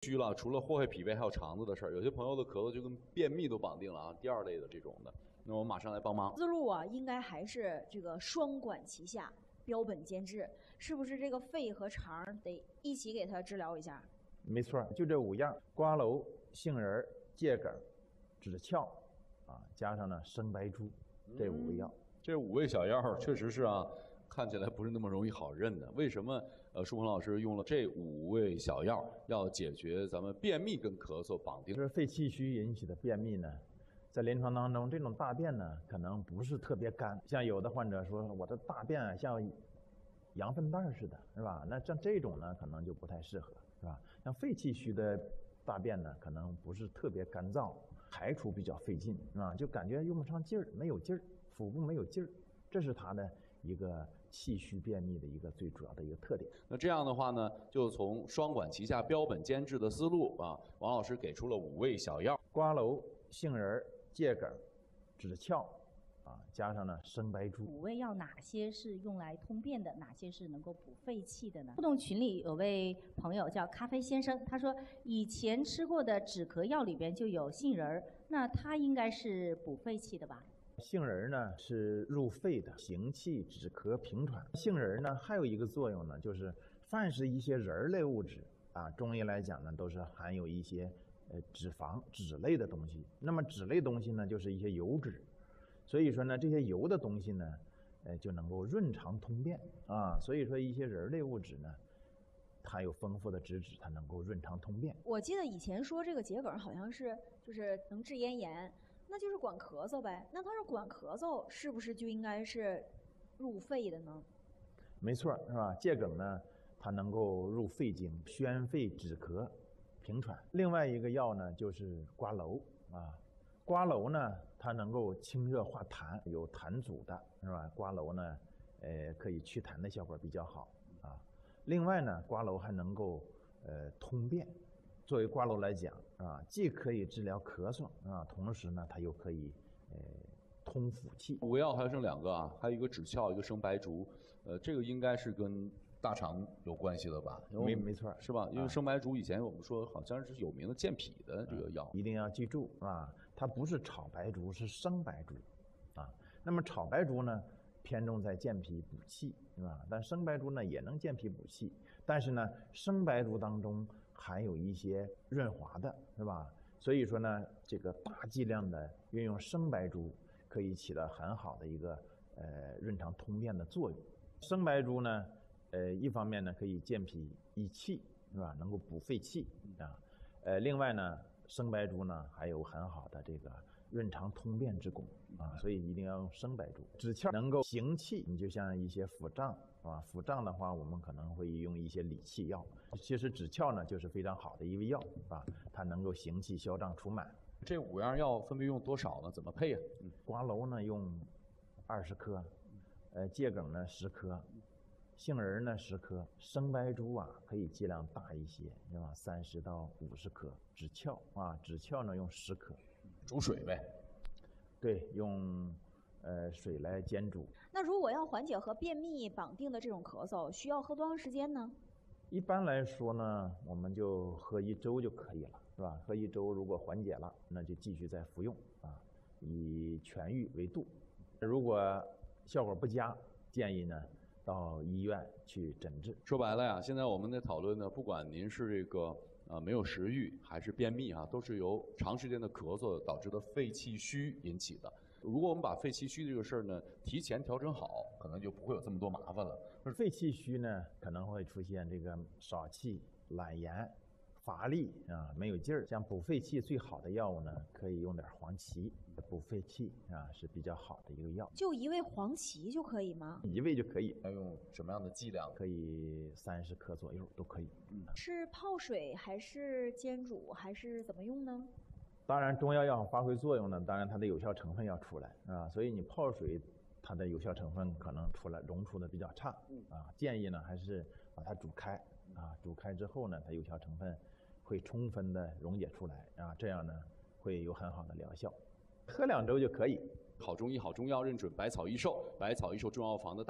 虚了，除了祸害脾胃，还有肠子的事儿。有些朋友的咳嗽就跟便秘都绑定了啊，第二类的这种的。那我们马上来帮忙。 思路啊，应该还是这个双管齐下，标本兼治，是不是？这个肺和肠得一起给它治疗一下。 没错，就这5样：瓜蒌、杏仁、桔梗、枳壳，加上呢生白术，这5味药。 这5味小药确实是啊，看起来不是那么容易好认的。为什么舒鹏老师用了这5味小药，要解决咱们便秘跟咳嗽绑定？ 就是肺气虚引起的便秘呢，在临床当中，这种大便呢可能不是特别干，像有的患者说我的大便像羊粪蛋似的，是吧？那像这种呢可能就不太适合，是吧？像肺气虚的大便呢，可能不是特别干燥，排出比较费劲，就感觉用不上劲儿，没有劲儿，腹部没有劲儿，这是它的一个气虚便秘的一个最主要的一个特点。 那这样的话呢，就从双管齐下、标本兼治的思路啊，王老师给出了5味小药： 瓜蒌、杏仁、桔梗、枳壳。加上呢生白术。 5味药哪些是用来通便的，哪些是能够补肺气的呢？互动群里有位朋友叫咖啡先生，他说以前吃过的止咳药里边就有杏仁，那它应该是补肺气的吧？ 杏仁呢是入肺的，行气、止咳、平喘。杏仁呢还有一个作用呢，就是凡是一些仁类物质中医来讲呢都是含有一些脂肪、脂类的东西。那么脂类东西呢就是一些油脂。所以说呢，这些油的东西呢，就能够润肠通便所以说一些仁类物质呢，它有丰富的脂质，它能够润肠通便。 我记得以前说这个桔梗好像是就是能治咽炎，那就是管咳嗽呗。那它是管咳嗽，是不是就应该是入肺的呢？ 没错，是吧？桔梗呢，它能够入肺经，宣肺止咳、平喘。另外一个药呢，就是瓜蒌瓜蒌呢，它能够清热化痰，有痰阻的，是吧？瓜蒌呢，可以祛痰的效果比较好另外呢，瓜蒌还能够通便。作为瓜蒌来讲既可以治疗咳嗽同时呢，它又可以通腑气。 5味药还剩2个还有一个枳壳，一个生白术。这个应该是跟大肠有关系的吧？ 没错， 是吧？因为生白术以前我们说好像是有名的健脾的这个药， 一定要记住它不是炒白术，是生白术那么炒白术呢，偏重在健脾补气，是吧？但生白术呢也能健脾补气，但是呢，生白术当中含有一些润滑的，是吧？所以说呢，这个大剂量的运用生白术可以起到很好的一个润肠通便的作用。生白术呢，一方面呢可以健脾益气，是吧？能够补肺气另外呢，生白术呢还有很好的这个润肠通便之功所以一定要用生白术。枳壳能够行气，你就像一些腹胀腹胀的话，我们可能会用一些理气药。其实枳壳呢就是非常好的一味药它能够行气消胀除螨。 这5样药分别用多少呢？怎么配瓜蒌呢用20克，桔梗呢10克。杏仁呢10克，生白术可以剂量大一些，是吧？30到50克。枳壳呢用10克， 煮水呗。 对，用水来煎煮。 那如果要缓解和便秘绑定的这种咳嗽，需要喝多长时间呢？ 一般来说呢，我们就喝1周就可以了，是吧？喝1周，如果缓解了，那就继续再服用以痊愈为度。如果效果不佳，建议呢到医院去诊治。 说白了现在我们在讨论呢，不管您是这个没有食欲还是便秘都是由长时间的咳嗽导致的肺气虚引起的。如果我们把肺气虚这个事儿呢提前调整好，可能就不会有这么多麻烦了。 肺气虚呢可能会出现这个少气、懒言、乏力没有劲儿。像补肺气最好的药物呢，可以用点黄芪，补肺气是比较好的一个药。 就一味黄芪就可以吗？ 一味就可以。 要用什么样的剂量？ 可以30克左右都可以。 是泡水还是煎煮还是怎么用呢？ 当然，中药要发挥作用呢，当然它的有效成分要出来所以你泡水，它的有效成分可能溶出的比较差建议呢还是把它煮开煮开之后呢，它有效成分会充分的溶解出来这样呢会有很好的疗效。喝2周就可以。 好中医好中药，认准百草益寿，百草益寿中药房的